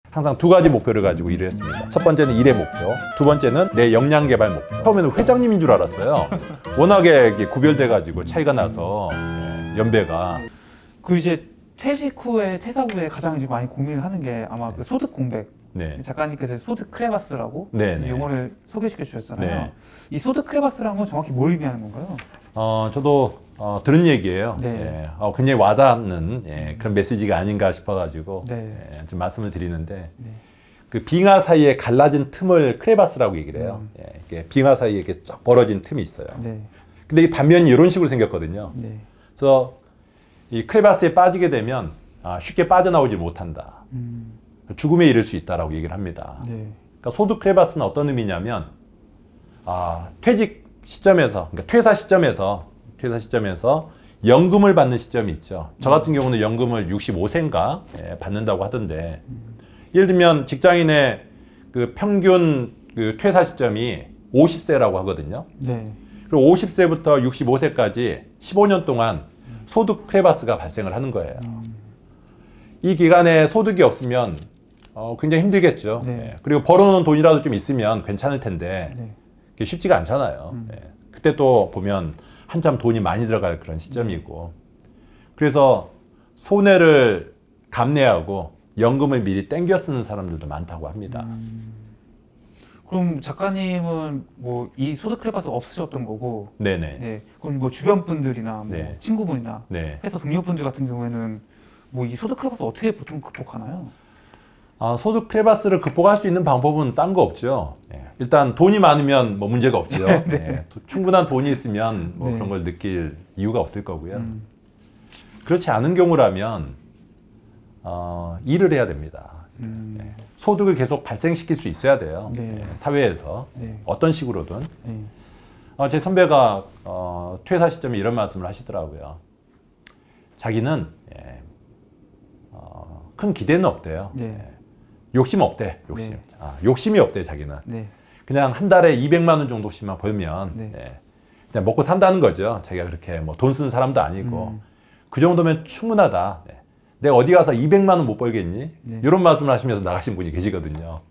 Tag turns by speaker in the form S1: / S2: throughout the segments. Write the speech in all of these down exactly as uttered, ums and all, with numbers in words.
S1: 항상 두 가지 목표를 가지고 일을 했습니다. 첫 번째는 일의 목표, 두 번째는 내 역량 개발 목표. 처음에는 회장님인 줄 알았어요. 워낙에 구별돼 가지고 차이가 나서 연배가.
S2: 그 이제 퇴직 후에 퇴사 후에 가장 이제 많이 고민을 하는 게 아마 그 소득 공백.
S1: 네.
S2: 작가님께서 소득 크레바스라고
S1: 네,
S2: 용어를 소개시켜 주셨잖아요.
S1: 네.
S2: 이 소득 크레바스라는 건 정확히 뭘 의미하는 건가요?
S1: 어, 저도 어, 들은 얘기예요.
S2: 네.
S1: 예, 어, 굉장히 와닿는 예, 그런 메시지가 아닌가 싶어가지고
S2: 네.
S1: 예, 좀 말씀을 드리는데
S2: 네.
S1: 그 빙하 사이에 갈라진 틈을 크레바스라고 얘기를 해요.
S2: 음.
S1: 예, 이게 빙하 사이에 이렇게 쫙 벌어진 틈이 있어요.
S2: 네.
S1: 근데 이 단면이 이런 식으로 생겼거든요.
S2: 네.
S1: 그래서 이 크레바스에 빠지게 되면 아, 쉽게 빠져나오지 못한다.
S2: 음.
S1: 죽음에 이를 수 있다라고 얘기를 합니다.
S2: 네.
S1: 그러니까 소득 크레바스는 어떤 의미냐면 아, 퇴직 시점에서, 그러니까 퇴사 시점에서, 퇴사 시점에서 연금을 받는 시점이 있죠. 저 같은 경우는 연금을 육십오 세인가 예, 받는다고 하던데, 예를 들면 직장인의 그 평균 그 퇴사 시점이 오십 세라고 하거든요.
S2: 네.
S1: 그리고 오십 세부터 육십오 세까지 십오 년 동안 소득 크레바스가 발생을 하는 거예요.
S2: 음.
S1: 이 기간에 소득이 없으면 어, 굉장히 힘들겠죠.
S2: 네.
S1: 예, 그리고 벌어놓은 돈이라도 좀 있으면 괜찮을 텐데,
S2: 네.
S1: 그게 쉽지가 않잖아요.
S2: 음.
S1: 예. 그때 또 보면 한참 돈이 많이 들어갈 그런 시점이고, 그래서 손해를 감내하고 연금을 미리 땡겨 쓰는 사람들도 많다고 합니다.
S2: 음. 그럼 작가님은 뭐 이 소득 크레바스 없으셨던 거고,
S1: 네네.
S2: 네. 그럼 뭐 주변 분들이나 뭐
S1: 네.
S2: 친구분이나
S1: 네.
S2: 회사 동료분들 같은 경우에는 뭐 이 소득 크레바스 어떻게 보통 극복하나요?
S1: 아, 소득 크레바스를 극복할 수 있는 방법은 딴 거 없죠. 예. 일단 돈이 많으면 뭐 문제가 없죠.
S2: 네.
S1: 예. 도- 충분한 돈이 있으면 뭐
S2: 네.
S1: 그런 걸 느낄 이유가 없을 거고요.
S2: 음.
S1: 그렇지 않은 경우라면 어, 일을 해야 됩니다.
S2: 음.
S1: 예. 소득을 계속 발생시킬 수 있어야 돼요.
S2: 네.
S1: 예. 사회에서
S2: 네.
S1: 어떤 식으로든.
S2: 네.
S1: 어, 제 선배가 어, 퇴사 시점에 이런 말씀을 하시더라고요. 자기는 예, 어, 큰 기대는 없대요.
S2: 네.
S1: 예. 욕심 없대. 욕심.
S2: 네.
S1: 아, 욕심이 없대 자기는.
S2: 네.
S1: 그냥 한 달에 이백만 원 정도씩만 벌면
S2: 네.
S1: 예, 그냥 먹고 산다는 거죠. 자기가 그렇게 뭐 돈 쓰는 사람도 아니고
S2: 음.
S1: 그 정도면 충분하다. 예. 내가 어디 가서 이백만 원 못 벌겠니?
S2: 네.
S1: 이런 말씀을 하시면서 나가신 분이 계시거든요.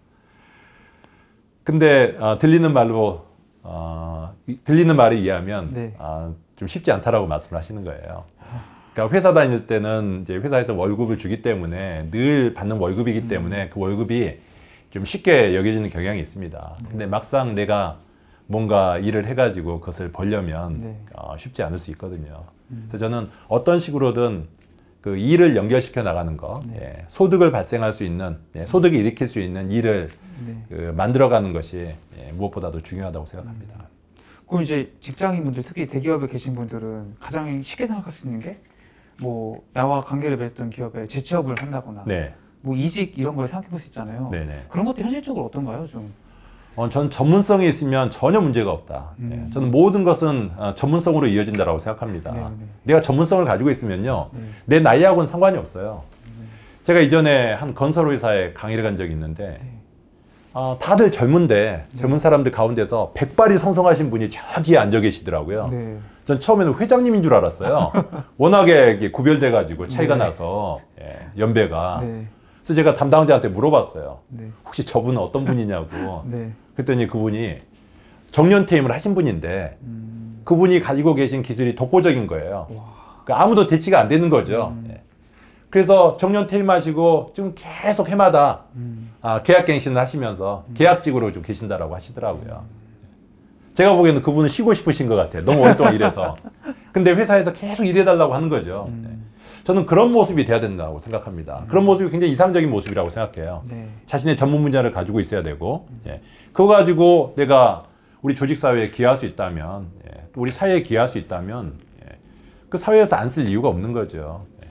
S1: 근데 어, 들리는 말로 어, 이- 들리는 말에 의하면
S2: 네.
S1: 어, 좀 쉽지 않다라고 말씀을 하시는 거예요. 그러니까 회사 다닐 때는 이제 회사에서 월급을 주기 때문에 늘 받는 월급이기 때문에 그 월급이 좀 쉽게 여겨지는 경향이 있습니다. 근데 막상 내가 뭔가 일을 해가지고 그것을 벌려면
S2: 네.
S1: 어, 쉽지 않을 수 있거든요. 그래서 저는 어떤 식으로든 그 일을 연결시켜 나가는 거,
S2: 네.
S1: 예, 소득을 발생할 수 있는, 예, 소득을 일으킬 수 있는 일을
S2: 네.
S1: 그 만들어가는 것이 예, 무엇보다도 중요하다고 생각합니다.
S2: 그럼 이제 직장인분들, 특히 대기업에 계신 분들은 가장 쉽게 생각할 수 있는 게 뭐 나와 관계를 맺었던 기업에 재취업을 한다거나
S1: 네,
S2: 뭐 이직 이런 걸 생각해 볼 수 있잖아요.
S1: 네네.
S2: 그런 것도 현실적으로 어떤가요? 좀.
S1: 어, 전 전문성이 있으면 전혀 문제가 없다.
S2: 음.
S1: 예, 저는 모든 것은 어, 전문성으로 이어진다고 생각합니다.
S2: 네, 네.
S1: 내가 전문성을 가지고 있으면요,
S2: 네.
S1: 내 나이하고는 상관이 없어요. 제가 이전에 한 건설 회사에 강의를 간 적이 있는데
S2: 네.
S1: 어, 다들 젊은데 젊은 사람들 가운데서 백발이 성성하신 분이 저기에 앉아 계시더라고요.
S2: 네.
S1: 전 처음에는 회장님인 줄 알았어요. 워낙에 이게 구별돼 가지고 차이가
S2: 네.
S1: 나서 예, 연배가.
S2: 네.
S1: 그래서 제가 담당자한테 물어봤어요.
S2: 네.
S1: 혹시 저분은 어떤 분이냐고.
S2: 네.
S1: 그랬더니 그분이 정년퇴임을 하신 분인데
S2: 음.
S1: 그분이 가지고 계신 기술이 독보적인 거예요.
S2: 와.
S1: 그러니까 아무도 대치가 안 되는 거죠.
S2: 음.
S1: 예. 그래서 정년퇴임하시고 지금 계속 해마다
S2: 음.
S1: 아, 계약갱신을 하시면서 계약직으로 좀 계신다라고 하시더라고요. 제가 보기에는 그분은 쉬고 싶으신 것 같아요. 너무 오랫동안 일해서. 근데 회사에서 계속 일해달라고 하는 거죠.
S2: 음.
S1: 네. 저는 그런 모습이 돼야 된다고 생각합니다. 그런 모습이 굉장히 이상적인 모습이라고 생각해요.
S2: 네.
S1: 자신의 전문 분야를 가지고 있어야 되고, 예. 그거 가지고 내가 우리 조직사회에 기여할 수 있다면, 예. 또 우리 사회에 기여할 수 있다면, 예. 그 사회에서 안 쓸 이유가 없는 거죠. 예.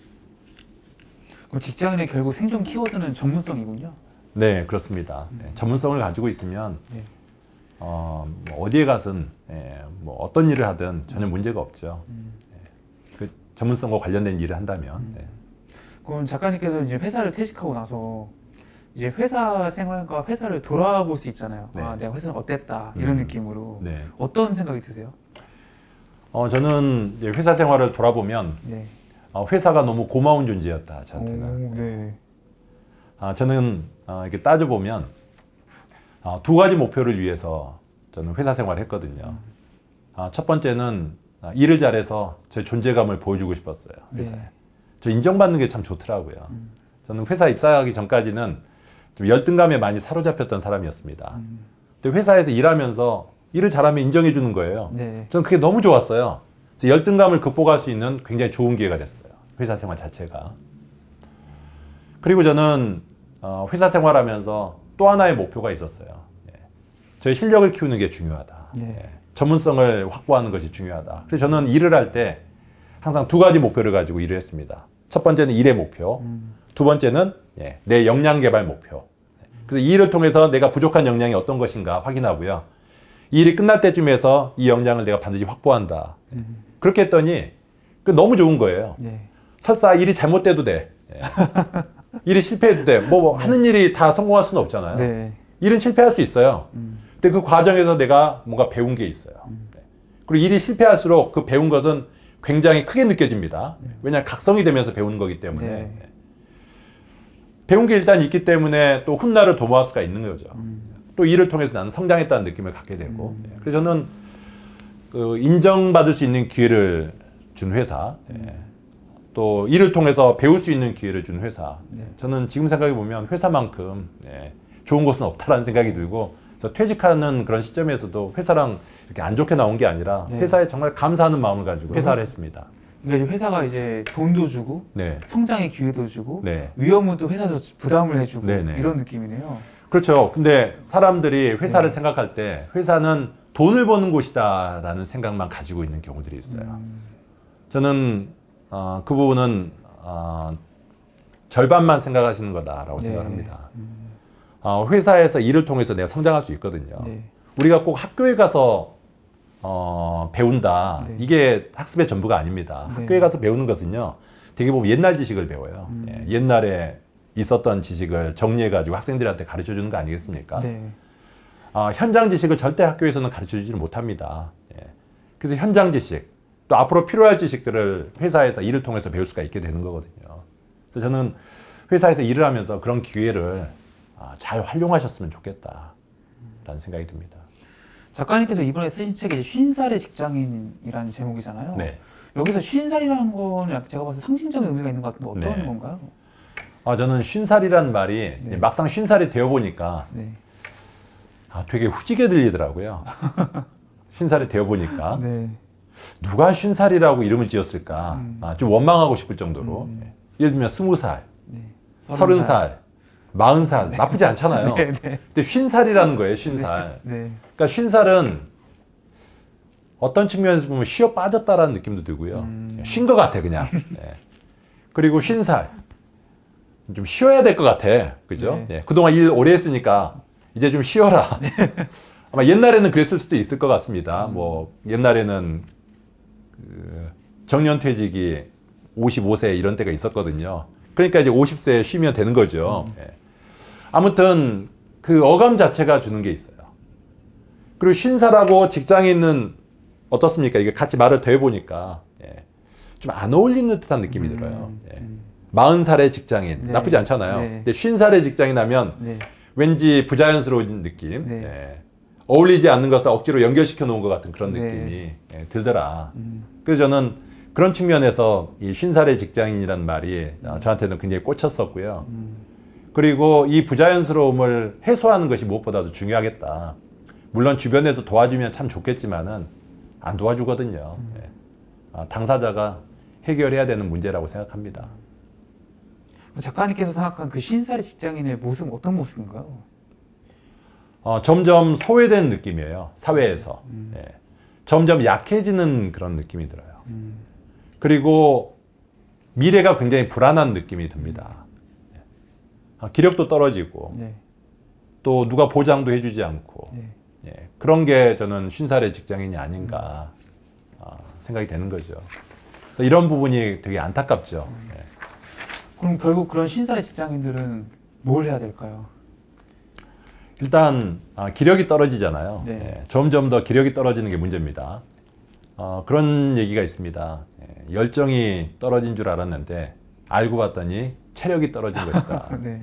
S2: 그럼 직장인의 결국 생존 키워드는 전문성이군요.
S1: 네, 그렇습니다. 예. 전문성을 가지고 있으면
S2: 네.
S1: 어, 뭐 어디에 가든 예, 뭐 어떤 일을 하든 전혀 문제가 없죠.
S2: 음.
S1: 예. 그 전문성과 관련된 일을 한다면. 예.
S2: 그럼 작가님께서 이제 회사를 퇴직하고 나서 이제 회사 생활과 회사를 돌아볼 수 있잖아요.
S1: 네.
S2: 아, 내가 회사는 어땠다 이런
S1: 음.
S2: 느낌으로.
S1: 네.
S2: 어떤 생각이 드세요?
S1: 어, 저는 이제 회사 생활을 돌아보면
S2: 네.
S1: 어, 회사가 너무 고마운 존재였다, 저한테는.
S2: 오, 네.
S1: 아, 저는 아, 이렇게 따져보면 아, 두 가지 목표를 위해서 저는 회사 생활을 했거든요. 아, 첫 번째는 아, 일을 잘해서 제 존재감을 보여주고 싶었어요. 회사에.
S2: 네.
S1: 저 인정받는 게 참 좋더라고요.
S2: 음.
S1: 저는 회사 입사하기 전까지는 좀 열등감에 많이 사로잡혔던 사람이었습니다.
S2: 음.
S1: 근데 회사에서 일하면서 일을 잘하면 인정해 주는 거예요.
S2: 네.
S1: 저는 그게 너무 좋았어요. 그래서 열등감을 극복할 수 있는 굉장히 좋은 기회가 됐어요. 회사 생활 자체가. 그리고 저는 어, 회사 생활하면서 또 하나의 목표가 있었어요. 예. 저의 실력을 키우는 게 중요하다.
S2: 네.
S1: 예. 전문성을 확보하는 것이 중요하다. 그래서 저는 일을 할 때 항상 두 가지 목표를 가지고 일을 했습니다. 첫 번째는 일의 목표,
S2: 음.
S1: 두 번째는 예, 내 역량 개발 목표. 그래서 이 일을 통해서 내가 부족한 역량이 어떤 것인가 확인하고요. 이 일이 끝날 때쯤에서 이 역량을 내가 반드시 확보한다.
S2: 음.
S1: 그렇게 했더니 그 너무 좋은 거예요.
S2: 네.
S1: 설사 일이 잘못돼도 돼. 예. 일이 실패해도 돼. 뭐, 뭐 하는 일이 다 성공할 수는 없잖아요.
S2: 네.
S1: 일은 실패할 수 있어요.
S2: 음.
S1: 근데 그 과정에서 내가 뭔가 배운 게 있어요.
S2: 음.
S1: 네. 그리고 일이 실패할수록 그 배운 것은 굉장히 크게 느껴집니다. 왜냐하면 각성이 되면서 배우는 거기 때문에.
S2: 네.
S1: 배운 게 일단 있기 때문에 또 훗날을 도모할 수가 있는 거죠.
S2: 음.
S1: 또 일을 통해서 나는 성장했다는 느낌을 갖게 되고.
S2: 음.
S1: 예. 그래서 저는 그 인정받을 수 있는 기회를 준 회사, 예. 또 일을 통해서 배울 수 있는 기회를 준 회사.
S2: 네.
S1: 저는 지금 생각해 보면 회사만큼 예, 좋은 곳은 없다라는 생각이 들고, 그래서 퇴직하는 그런 시점에서도 회사랑 이렇게 안 좋게 나온 게 아니라
S2: 네.
S1: 회사에 정말 감사하는 마음을 가지고 회사를 했습니다.
S2: 그러니까 이제 회사가 이제 돈도 주고
S1: 네,
S2: 성장의 기회도 주고
S1: 네,
S2: 위험은 또 회사도 부담을 해주고
S1: 네네.
S2: 이런 느낌이네요.
S1: 그렇죠. 근데 사람들이 회사를
S2: 네.
S1: 생각할 때 회사는 돈을 버는 곳이다라는 생각만 가지고 있는 경우들이 있어요.
S2: 음.
S1: 저는 어, 그 부분은 어, 절반만 생각하시는 거다라고
S2: 네.
S1: 생각합니다.
S2: 음.
S1: 어, 회사에서 일을 통해서 내가 성장할 수 있거든요.
S2: 네.
S1: 우리가 꼭 학교에 가서 어, 배운다.
S2: 네.
S1: 이게 학습의 전부가 아닙니다.
S2: 네.
S1: 학교에 가서 배우는 것은요. 되게 보면 옛날 지식을 배워요.
S2: 음.
S1: 예, 옛날에 있었던 지식을 정리해가지고 학생들한테 가르쳐 주는 거 아니겠습니까?
S2: 네.
S1: 어, 현장 지식을 절대 학교에서는 가르쳐 주지 못합니다. 예. 그래서 현장 지식, 또 앞으로 필요할 지식들을 회사에서 일을 통해서 배울 수가 있게 되는 거거든요. 그래서 저는 회사에서 일을 하면서 그런 기회를 아, 잘 활용하셨으면 좋겠다라는 생각이 듭니다.
S2: 작가님께서 이번에 쓰신 책이 쉰 살의 직장인이라는 제목이잖아요.
S1: 네.
S2: 여기서 쉰 살이라는 건 약간 제가 봐서 상징적인 의미가 있는 것 같은데 어떤
S1: 네.
S2: 건가요?
S1: 아, 저는 쉰 살이라는 말이
S2: 네.
S1: 막상 쉰 살이 되어 보니까
S2: 네.
S1: 아, 되게 후지게 들리더라고요. 쉰 살이 되어 보니까
S2: 네.
S1: 누가 쉰 살이라고 이름을 지었을까?
S2: 음.
S1: 아, 좀 원망하고 싶을 정도로.
S2: 음.
S1: 예. 예를 들면 스무 살,
S2: 네.
S1: 서른 살, 마흔 살 나쁘지 않잖아요.
S2: 네, 네.
S1: 근데 쉰 살이라는 거예요, 쉰 살.
S2: 네.
S1: 그러니까 쉰 살은 어떤 측면에서 보면 쉬어 빠졌다라는 느낌도 들고요.
S2: 음.
S1: 쉰 것 같아, 그냥. 네. 그리고 쉰 살. 좀 쉬어야 될 것 같아. 그죠?
S2: 네.
S1: 네. 그동안 일 오래 했으니까 이제 좀 쉬어라. 아마 옛날에는 그랬을 수도 있을 것 같습니다.
S2: 음.
S1: 뭐, 옛날에는 그 정년퇴직이 오십오 세 이런 때가 있었거든요. 그러니까 이제 오십 세에 쉬면 되는 거죠.
S2: 음.
S1: 네. 아무튼 그 어감 자체가 주는 게 있어요. 그리고 쉰 살하고 직장인은 어떻습니까? 이게 같이 말을 더 해보니까 예. 좀 안 어울리는 듯한 느낌이
S2: 음,
S1: 들어요. 예.
S2: 음.
S1: 마흔 살의 직장인
S2: 네.
S1: 나쁘지 않잖아요.
S2: 네.
S1: 근데 쉰 살의 직장인 하면
S2: 네.
S1: 왠지 부자연스러운 느낌,
S2: 네.
S1: 예. 어울리지 않는 것을 억지로 연결시켜 놓은 것 같은 그런
S2: 네.
S1: 느낌이 예, 들더라.
S2: 음.
S1: 그래서 저는 그런 측면에서 이 쉰 살의 직장인이라는 말이 어, 저한테는 굉장히 꽂혔었고요.
S2: 음.
S1: 그리고 이 부자연스러움을 해소하는 것이 무엇보다도 중요하겠다. 물론 주변에서 도와주면 참 좋겠지만은 안 도와주거든요.
S2: 음.
S1: 예. 아, 당사자가 해결해야 되는 문제라고 생각합니다.
S2: 작가님께서 생각한 그 쉰 살의 직장인의 모습은 어떤 모습인가요?
S1: 어, 점점 소외된 느낌이에요. 사회에서.
S2: 음.
S1: 예. 점점 약해지는 그런 느낌이 들어요.
S2: 음.
S1: 그리고 미래가 굉장히 불안한 느낌이 듭니다. 예. 아, 기력도 떨어지고
S2: 네.
S1: 또 누가 보장도 해주지 않고
S2: 네.
S1: 예. 그런 게 저는 쉰 살의 직장인이 아닌가 어, 생각이 되는 거죠. 그래서 이런 부분이 되게 안타깝죠. 예.
S2: 그럼 결국 그런 쉰 살의 직장인들은 뭘 해야 될까요?
S1: 일단 아, 기력이 떨어지잖아요.
S2: 네.
S1: 예, 점점 더 기력이 떨어지는 게 문제입니다. 어, 그런 얘기가 있습니다. 예, 열정이 떨어진 줄 알았는데 알고 봤더니 체력이 떨어진 것이다.
S2: 네.
S1: 그러니까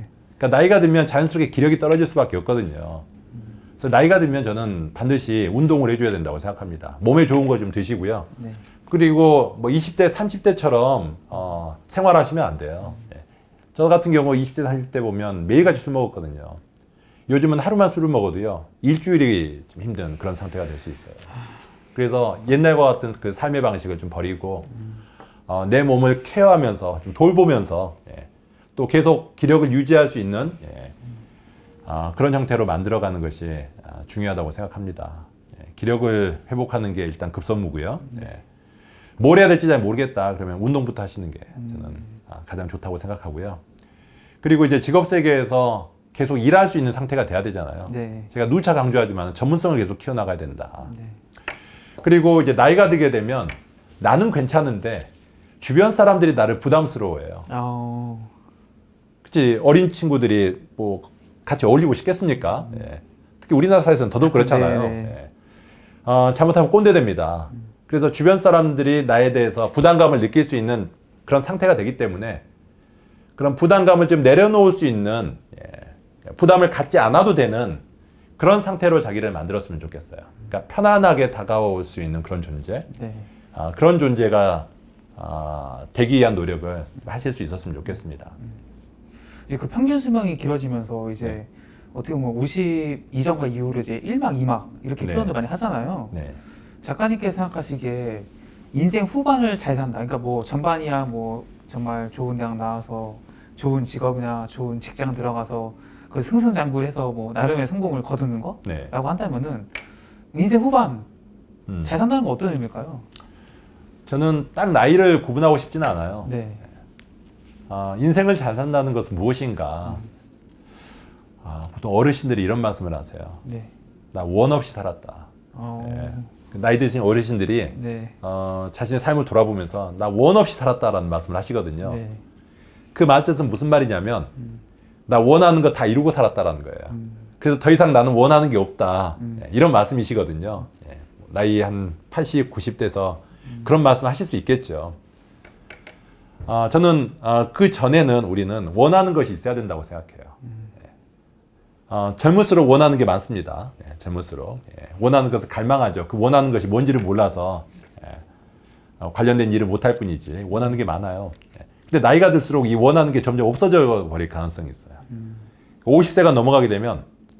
S1: 그러니까 나이가 들면 자연스럽게 기력이 떨어질 수밖에 없거든요. 그래서 나이가 들면 저는 반드시 운동을 해줘야 된다고 생각합니다. 몸에 좋은 거 좀 드시고요.
S2: 네.
S1: 그리고 뭐 이십 대, 삼십 대처럼 어, 생활하시면 안 돼요. 네. 저 같은 경우 이십 대, 삼십 대 보면 매일같이 술 먹었거든요. 요즘은 하루만 술을 먹어도요, 일주일이 좀 힘든 그런 상태가 될 수 있어요. 그래서 옛날과 같은 그 삶의 방식을 좀 버리고 어, 내 몸을 케어하면서 좀 돌보면서 예, 또 계속 기력을 유지할 수 있는 예, 어, 그런 형태로 만들어가는 것이 어, 중요하다고 생각합니다. 예, 기력을 회복하는 게 일단 급선무고요. 예. 뭘 해야 될지 잘 모르겠다 그러면 운동부터 하시는 게 저는 어, 가장 좋다고 생각하고요. 그리고 이제 직업 세계에서 계속 일할 수 있는 상태가 돼야 되잖아요.
S2: 네.
S1: 제가 누차 강조하지만 전문성을 계속 키워나가야 된다.
S2: 네.
S1: 그리고 이제 나이가 들게 되면 나는 괜찮은데 주변 사람들이 나를 부담스러워해요.
S2: 어...
S1: 그치, 어린 친구들이 뭐 같이 어울리고 싶겠습니까?
S2: 음.
S1: 예. 특히 우리나라 사회에서는 더더욱 그렇잖아요.
S2: 네.
S1: 예. 어, 잘못하면 꼰대 됩니다.
S2: 음.
S1: 그래서 주변 사람들이 나에 대해서 부담감을 느낄 수 있는 그런 상태가 되기 때문에 그런 부담감을 좀 내려놓을 수 있는 예, 부담을 갖지 않아도 되는 그런 상태로 자기를 만들었으면 좋겠어요. 그러니까 편안하게 다가올 수 있는 그런 존재,
S2: 네.
S1: 아, 그런 존재가 아, 되기 위한 노력을 하실 수 있었으면 좋겠습니다.
S2: 이제 그 평균 수명이 길어지면서 이제
S1: 네.
S2: 어떻게 보면 오십 이전과 이후로 이제 일 막, 이 막 이렇게
S1: 네.
S2: 표현도 많이 하잖아요.
S1: 네.
S2: 작가님께서 생각하시기에 인생 후반을 잘 산다. 그러니까 뭐 전반이야 뭐 정말 좋은 대학 나와서 좋은 직업이나 좋은 직장 들어가서 그 승승장구해서 뭐 나름의 성공을 거두는 거라고
S1: 네.
S2: 한다면은 인생 후반
S1: 음.
S2: 잘 산다는 건 어떤 의미일까요?
S1: 저는 딱 나이를 구분하고 싶지는 않아요.
S2: 네.
S1: 아, 인생을 잘 산다는 것은 무엇인가?
S2: 음.
S1: 아, 보통 어르신들이 이런 말씀을 하세요.
S2: 네.
S1: 나 원 없이 살았다.
S2: 어...
S1: 예. 나이 드신 어르신들이
S2: 네.
S1: 어, 자신의 삶을 돌아보면서 나 원 없이 살았다라는 말씀을 하시거든요.
S2: 네.
S1: 그 말 뜻은 무슨 말이냐면
S2: 음.
S1: 나 원하는 거 다 이루고 살았다라는 거예요.
S2: 음.
S1: 그래서 더 이상 나는 원하는 게 없다.
S2: 음.
S1: 예, 이런 말씀이시거든요. 예, 나이 한 팔십, 구십 대에서
S2: 음.
S1: 그런 말씀 하실 수 있겠죠. 아, 저는 아, 그 전에는 우리는 원하는 것이 있어야 된다고 생각해요.
S2: 음.
S1: 예. 어, 젊을수록 원하는 게 많습니다. 예, 젊을수록 예, 원하는 것을 갈망하죠. 그 원하는 것이 뭔지를 몰라서 예, 어, 관련된 일을 못할 뿐이지 원하는 게 많아요. 예. 근데 나이가 들수록 이 원하는 게 점점 없어져 버릴 가능성이 있어요.
S2: 음.
S1: 오십 세가 넘어가게 되면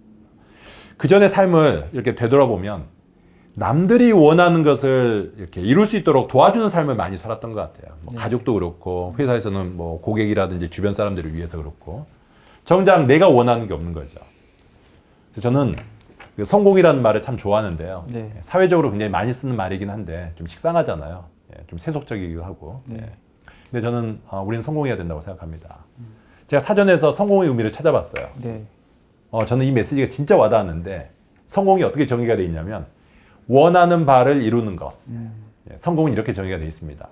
S1: 그 전의 삶을 이렇게 되돌아보면 남들이 원하는 것을 이렇게 이룰 수 있도록 도와주는 삶을 많이 살았던 것 같아요. 뭐
S2: 네.
S1: 가족도 그렇고 회사에서는 뭐 고객이라든지 주변 사람들을 위해서 그렇고 정작 내가 원하는 게 없는 거죠. 그래서 저는 그 성공이라는 말을 참 좋아하는데요.
S2: 네.
S1: 사회적으로 굉장히 많이 쓰는 말이긴 한데 좀 식상하잖아요. 예, 좀 세속적이기도 하고.
S2: 네.
S1: 예. 근데 저는 어, 우리는 성공해야 된다고 생각합니다. 제가 사전에서 성공의 의미를 찾아봤어요.
S2: 네.
S1: 어, 저는 이 메시지가 진짜 와닿았는데 성공이 어떻게 정의가 되어 있냐면 원하는 바를 이루는 것.
S2: 음.
S1: 예, 성공은 이렇게 정의가 되어 있습니다.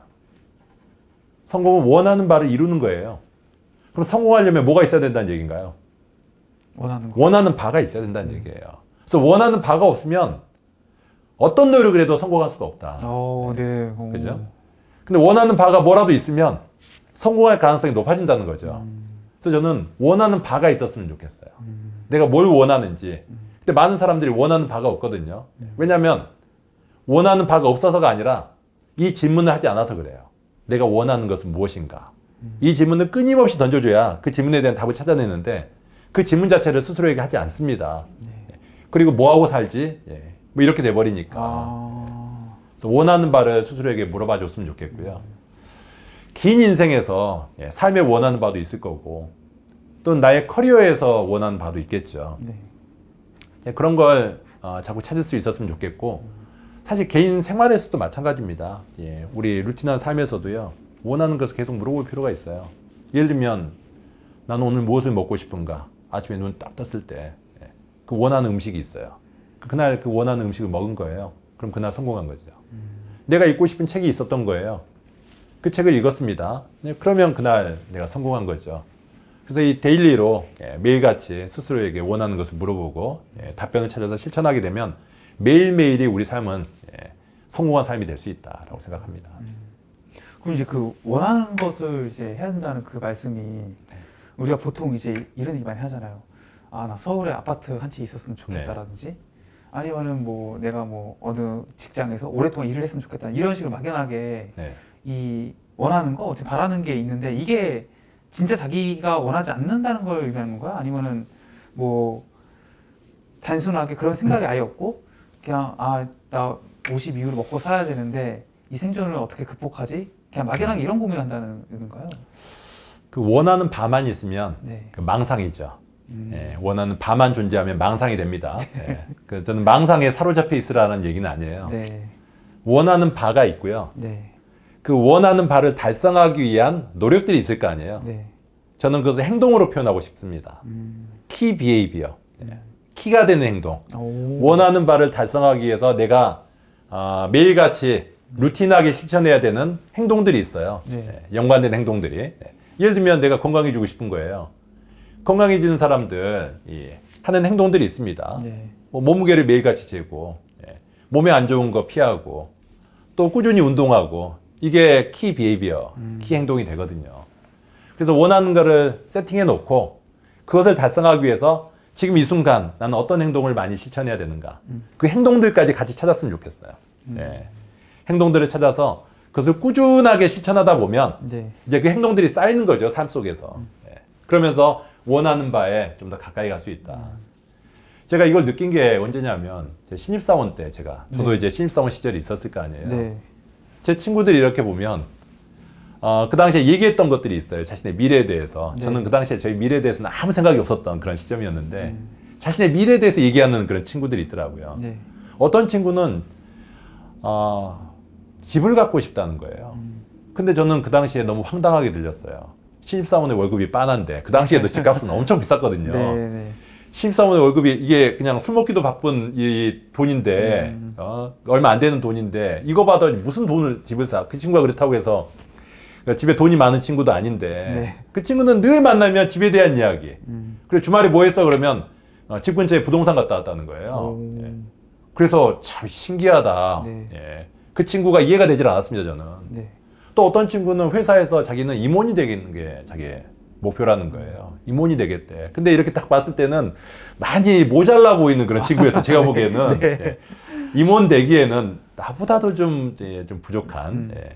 S1: 성공은 원하는 바를 이루는 거예요. 그럼 성공하려면 뭐가 있어야 된다는 얘기인가요?
S2: 원하는 거.
S1: 원하는 바가 있어야 된다는 얘기예요. 그래서 원하는 바가 없으면 어떤 노력을 해도 성공할 수가 없다.
S2: 어, 네. 오.
S1: 그죠? 근데 원하는 바가 뭐라도 있으면 성공할 가능성이 높아진다는 거죠.
S2: 음.
S1: 그래서 저는 원하는 바가 있었으면 좋겠어요.
S2: 음.
S1: 내가 뭘 원하는지. 근데 많은 사람들이 원하는 바가 없거든요. 왜냐하면 원하는 바가 없어서가 아니라 이 질문을 하지 않아서 그래요. 내가 원하는 것은 무엇인가? 이 질문을 끊임없이 던져줘야 그 질문에 대한 답을 찾아내는데 그 질문 자체를 스스로에게 하지 않습니다.
S2: 네.
S1: 그리고 뭐하고 살지? 예. 뭐 이렇게 돼버리니까.
S2: 아.
S1: 그래서 원하는 바를 스스로에게 물어봐 줬으면 좋겠고요. 긴 인생에서 예, 삶에 원하는 바도 있을 거고 또 나의 커리어에서 원하는 바도 있겠죠.
S2: 네.
S1: 예, 그런 걸 어, 자꾸 찾을 수 있었으면 좋겠고 사실 개인 생활에서도 마찬가지입니다. 예, 우리 루틴한 삶에서도요. 원하는 것을 계속 물어볼 필요가 있어요. 예를 들면 나는 오늘 무엇을 먹고 싶은가? 아침에 눈 딱 떴을 때 그 원하는 음식이 있어요. 그날 그 원하는 음식을 먹은 거예요. 그럼 그날 성공한 거죠. 음. 내가 읽고 싶은 책이 있었던 거예요. 그 책을 읽었습니다. 네, 그러면 그날 내가 성공한 거죠. 그래서 이 데일리로 예, 매일같이 스스로에게 원하는 것을 물어보고 예, 답변을 찾아서 실천하게 되면 매일매일이 우리 삶은 예, 성공한 삶이 될 수 있다라고 생각합니다.
S2: 그럼 이제 그 원하는 것을 이제 해야 된다는 그 말씀이 우리가 보통 이제 이런 얘기 많이 하잖아요. 아, 나 서울에 아파트 한 채 있었으면 좋겠다라든지
S1: 네.
S2: 아니면은 뭐 내가 뭐 어느 직장에서 오랫동안 일을 했으면 좋겠다 이런 식으로 막연하게
S1: 네.
S2: 이 원하는 거, 어떻게 바라는 게 있는데 이게 진짜 자기가 원하지 않는다는 걸 의미하는 거야? 아니면은 뭐 단순하게 그런 생각이 아예 없고 그냥 아, 나 오십 이후로 먹고 살아야 되는데 이 생존을 어떻게 극복하지? 그냥 막연하게 이런 고민을 한다는 건가요?
S1: 그 원하는 바만 있으면
S2: 네.
S1: 그 망상이죠.
S2: 음.
S1: 예, 원하는 바만 존재하면 망상이 됩니다. 예. 그 저는 망상에 사로잡혀 있으라는 얘기는 아니에요.
S2: 네.
S1: 원하는 바가 있고요.
S2: 네.
S1: 그 원하는 바를 달성하기 위한 노력들이 있을 거 아니에요.
S2: 네.
S1: 저는 그것을 행동으로 표현하고 싶습니다.
S2: 음.
S1: 키 비헤이비어. 예. 키가 되는 행동.
S2: 오.
S1: 원하는 바를 달성하기 위해서 내가 어, 매일같이 루틴하게 실천해야 되는 행동들이 있어요.
S2: 네.
S1: 예, 연관된 행동들이. 예. 예를 들면 내가 건강해지고 싶은 거예요. 건강해지는 사람들 이, 하는 행동들이 있습니다.
S2: 네.
S1: 뭐 몸무게를 매일같이 재고 예, 몸에 안 좋은 거 피하고 또 꾸준히 운동하고 이게 키 비헤이비어,
S2: 음.
S1: 키 행동이 되거든요. 그래서 원하는 거를 세팅해 놓고 그것을 달성하기 위해서 지금 이 순간 나는 어떤 행동을 많이 실천해야 되는가.
S2: 음.
S1: 그 행동들까지 같이 찾았으면 좋겠어요.
S2: 음.
S1: 예. 행동들을 찾아서 그것을 꾸준하게 실천하다 보면
S2: 네.
S1: 이제 그 행동들이 쌓이는 거죠. 삶 속에서.
S2: 음.
S1: 예. 그러면서 원하는 바에 좀 더 가까이 갈 수 있다. 제가 이걸 느낀 게 언제냐면 제 신입사원 때 제가 저도
S2: 네.
S1: 이제 신입사원 시절이 있었을 거 아니에요.
S2: 네.
S1: 제 친구들이 이렇게 보면 어, 그 당시에 얘기했던 것들이 있어요. 자신의 미래에 대해서.
S2: 네.
S1: 저는 그 당시에 저희 미래에 대해서는 아무 생각이 없었던 그런 시점이었는데
S2: 음.
S1: 자신의 미래에 대해서 얘기하는 그런 친구들이 있더라고요.
S2: 네.
S1: 어떤 친구는 어, 집을 갖고 싶다는 거예요.
S2: 음.
S1: 근데 저는 그 당시에 너무 황당하게 들렸어요. 신입사원의 월급이 빤한데 그 당시에도 집값은 엄청 비쌌거든요.
S2: 네. 네.
S1: 신입사원의 월급이 이게 그냥 술 먹기도 바쁜 이 돈인데
S2: 음.
S1: 어, 얼마 안 되는 돈인데 이거 받아 무슨 돈을 집을 사? 그 친구가 그렇다고 해서 그러니까 집에 돈이 많은 친구도 아닌데
S2: 네.
S1: 그 친구는 늘 만나면 집에 대한 이야기.
S2: 음.
S1: 그리고 주말에 뭐 했어 그러면 어, 집 근처에 부동산 갔다 왔다는 거예요.
S2: 오.
S1: 예. 그래서 참 신기하다.
S2: 네.
S1: 예. 그 친구가 이해가 되질 않았습니다 저는.
S2: 네.
S1: 또 어떤 친구는 회사에서 자기는 임원이 되겠는 게 자기의 목표라는 거예요. 임원이 되겠대. 근데 이렇게 딱 봤을 때는 많이 모자라 보이는 그런 친구였어요. 제가 보기에는.
S2: 네.
S1: 예. 임원 되기에는 나보다도 좀, 예, 좀 부족한,
S2: 음.
S1: 예.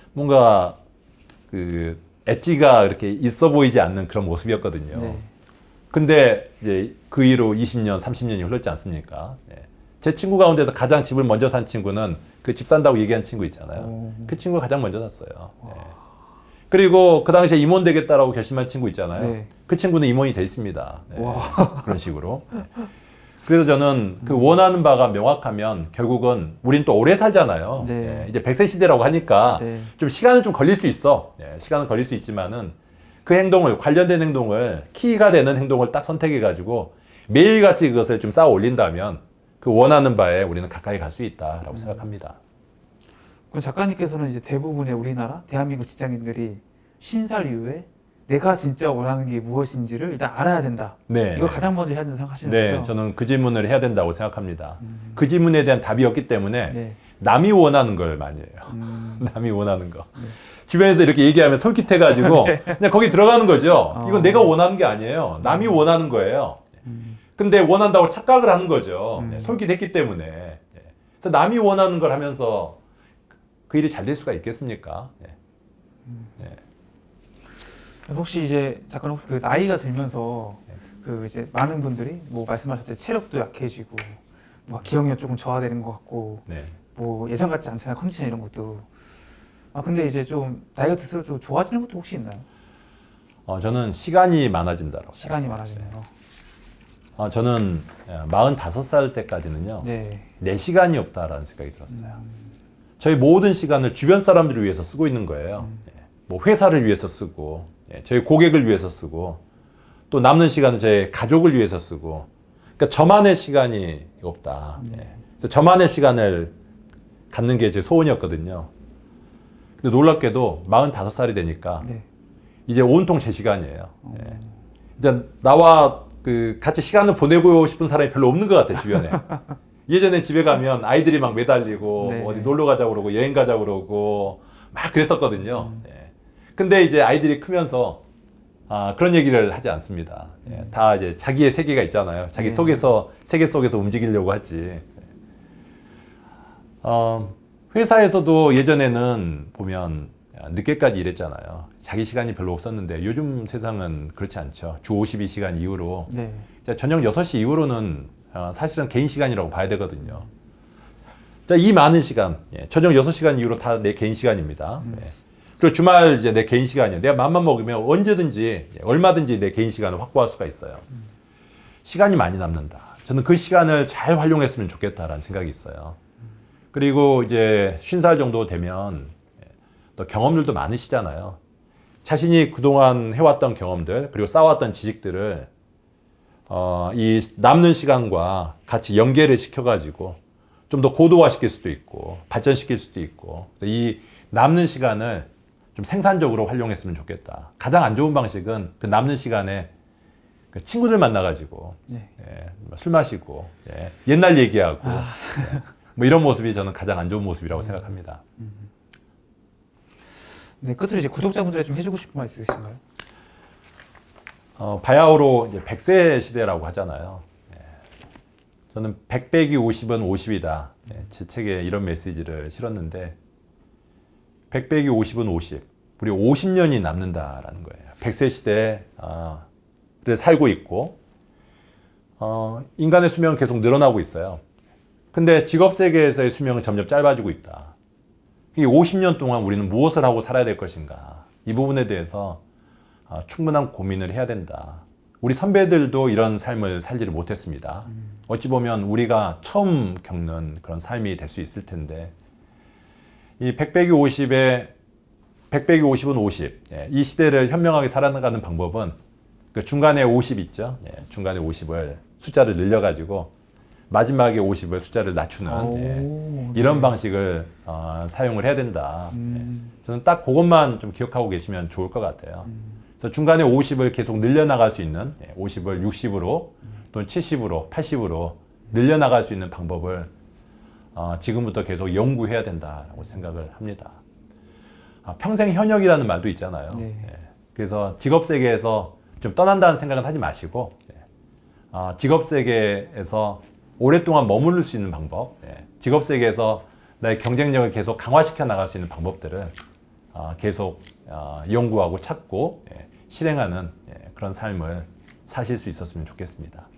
S1: 뭔가 그 엣지가 이렇게 있어 보이지 않는 그런 모습이었거든요.
S2: 네.
S1: 근데 이제 그 이후로 이십 년, 삼십 년이 흘렀지 않습니까? 예. 제 친구 가운데서 가장 집을 먼저 산 친구는 그 집 산다고 얘기한 친구 있잖아요.
S2: 오.
S1: 그 친구가 가장 먼저 샀어요. 예. 그리고 그 당시에 임원 되겠다라고 결심한 친구 있잖아요.
S2: 네.
S1: 그 친구는 임원이 돼 있습니다. 네.
S2: 와.
S1: 그런 식으로. 네. 그래서 저는 그 원하는 바가 명확하면 결국은 우린 또 오래 살잖아요.
S2: 네.
S1: 예. 이제 백 세 시대라고 하니까
S2: 네.
S1: 좀 시간은 좀 걸릴 수 있어. 예. 시간은 걸릴 수 있지만은 그 행동을, 관련된 행동을, 키가 되는 행동을 딱 선택해가지고 매일같이 그것을 좀 쌓아 올린다면 그 원하는 바에 우리는 가까이 갈 수 있다라고
S2: 음.
S1: 생각합니다.
S2: 그럼 작가님께서는 이제 대부분의 우리나라 대한민국 직장인들이 쉰 살 이후에 내가 진짜 원하는 게 무엇인지를 일단 알아야 된다.
S1: 네.
S2: 이걸 가장 먼저 해야 된다고 생각하시는
S1: 네,
S2: 거죠?
S1: 저는 그 질문을 해야 된다고 생각합니다.
S2: 음.
S1: 그 질문에 대한 답이 없기 때문에
S2: 네.
S1: 남이 원하는 걸 많이 해요.
S2: 음.
S1: 남이 원하는 거.
S2: 네.
S1: 주변에서 이렇게 얘기하면 솔깃해가지고 그냥 거기 들어가는 거죠.
S2: 어.
S1: 이건 내가 원하는 게 아니에요. 남이 원하는 거예요.
S2: 음.
S1: 근데 원한다고 착각을 하는 거죠.
S2: 음.
S1: 네, 솔깃했기 때문에. 네. 그래서 남이 원하는 걸 하면서 그 일이 잘 될 수가 있겠습니까? 네. 네.
S2: 혹시 이제 작가님 혹시 그 나이가 들면서
S1: 네.
S2: 그 이제 많은 분들이 뭐 말씀하셨듯이 체력도 약해지고 뭐 기억력 조금 저하되는 것 같고
S1: 네.
S2: 뭐 예전 같지 않잖아요, 컨디션 이런 것도. 아 근데 이제 좀 나이가 들수록 좀 좋아지는 것도 혹시 있나요?
S1: 어, 저는 시간이 많아진다고.
S2: 시간이
S1: 생각해요.
S2: 많아지네요.
S1: 어, 저는 마흔다섯 살 때까지는요.
S2: 네.
S1: 내 시간이 없다라는 생각이 들었어요.
S2: 음.
S1: 저희 모든 시간을 주변 사람들을 위해서 쓰고 있는 거예요.
S2: 음.
S1: 예, 뭐 회사를 위해서 쓰고, 예, 저희 고객을 위해서 쓰고, 또 남는 시간은 저희 가족을 위해서 쓰고, 그러니까 저만의 시간이 없다.
S2: 음.
S1: 예. 그래서 저만의 시간을 갖는 게 제 소원이었거든요. 근데 놀랍게도 마흔다섯 살이 되니까
S2: 네.
S1: 이제 온통 제 시간이에요.
S2: 어.
S1: 예. 이제 나와 그 같이 시간을 보내고 싶은 사람이 별로 없는 것 같아 주변에. 예전에 집에 가면 아이들이 막 매달리고
S2: 네.
S1: 어디 놀러 가자고 그러고 여행 가자고 그러고 막 그랬었거든요.
S2: 음.
S1: 예. 근데 이제 아이들이 크면서 아, 그런 얘기를 하지 않습니다. 예, 다 이제 자기의 세계가 있잖아요. 자기
S2: 네.
S1: 속에서 세계 속에서 움직이려고 하지. 어, 회사에서도 예전에는 보면 늦게까지 일했잖아요. 자기 시간이 별로 없었는데 요즘 세상은 그렇지 않죠. 주 오십이 시간 이후로
S2: 네.
S1: 자, 저녁 여섯 시 이후로는 어, 사실은 개인 시간이라고 봐야 되거든요. 자, 이 많은 시간, 예, 저녁 여섯 시간 이후로 다 내 개인 시간입니다.
S2: 음.
S1: 예. 그리고 주말 이제 내 개인 시간이에요. 내가 맘만 먹으면 언제든지, 예, 얼마든지 내 개인 시간을 확보할 수가 있어요.
S2: 음.
S1: 시간이 많이 남는다. 저는 그 시간을 잘 활용했으면 좋겠다라는 생각이 있어요. 그리고 이제 쉰 살 정도 되면 또 경험들도 많으시잖아요. 자신이 그동안 해왔던 경험들, 그리고 쌓아왔던 지식들을 어, 이 남는 시간과 같이 연계를 시켜가지고 좀 더 고도화시킬 수도 있고 발전시킬 수도 있고 이 남는 시간을 좀 생산적으로 활용했으면 좋겠다. 가장 안 좋은 방식은 그 남는 시간에 그 친구들 만나가지고
S2: 네.
S1: 예, 술 마시고 예, 옛날 얘기하고
S2: 아.
S1: 예, 뭐 이런 모습이 저는 가장 안 좋은 모습이라고 생각합니다.
S2: 네, 끝으로 이제 구독자분들에게 좀 해주고 싶은 말 있으신가요?
S1: 어, 바야흐로 이제 백 세 시대라고 하잖아요. 예. 저는 백 빼기 오십은 오십이다. 예, 제 책에 이런 메시지를 실었는데 백 빼기 오십은 오십. 우리 오십 년이 남는다라는 거예요. 백 세 시대에 어, 살고 있고 어, 인간의 수명은 계속 늘어나고 있어요. 근데 직업 세계에서의 수명은 점점 짧아지고 있다. 이 오십 년 동안 우리는 무엇을 하고 살아야 될 것인가? 이 부분에 대해서 어, 충분한 고민을 해야 된다. 우리 선배들도 이런 삶을 살지를 못했습니다.
S2: 음.
S1: 어찌 보면 우리가 처음 겪는 그런 삶이 될 수 있을 텐데 이 백 빼기 오십에 백 빼기 오십은 오십. 예, 이 시대를 현명하게 살아가는 방법은 그 중간에 오십 있죠. 예, 중간에 오십을 숫자를 늘려가지고 마지막에 오십을 숫자를 낮추는
S2: 오,
S1: 예,
S2: 네.
S1: 이런 방식을 어, 사용을 해야 된다.
S2: 음.
S1: 예, 저는 딱 그것만 좀 기억하고 계시면 좋을 것 같아요.
S2: 음.
S1: 그래서 중간에 오십을 계속 늘려나갈 수 있는 예, 오십을 육십으로 또는 칠십으로 팔십으로 늘려나갈 수 있는 방법을 어, 지금부터 계속 연구해야 된다고 생각을 합니다. 아, 평생 현역이라는 말도 있잖아요.
S2: 네.
S1: 예, 그래서 직업 세계에서 좀 떠난다는 생각은 하지 마시고 예, 어, 직업 세계에서 오랫동안 머무를 수 있는 방법, 예, 직업 세계에서 나의 경쟁력을 계속 강화시켜 나갈 수 있는 방법들을 어, 계속 어, 연구하고 찾고 예, 실행하는 예, 그런 삶을 사실 수 있었으면 좋겠습니다.